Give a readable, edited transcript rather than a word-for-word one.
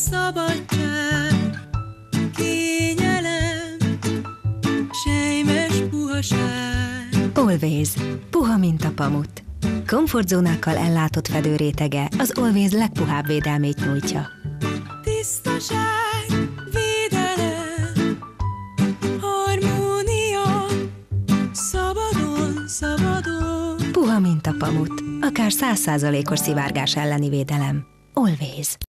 szabadság, kényelem, sejmes puhaság. Always. Puha, mint a pamut. Komfortzónákkal ellátott fedőrétege az Always legpuhább védelmét nyújtja. Tisztaság, védelem, harmónia, szabadon, szabadon. Puha, mint a pamut. Akár 100%-os szivárgás elleni védelem. Always.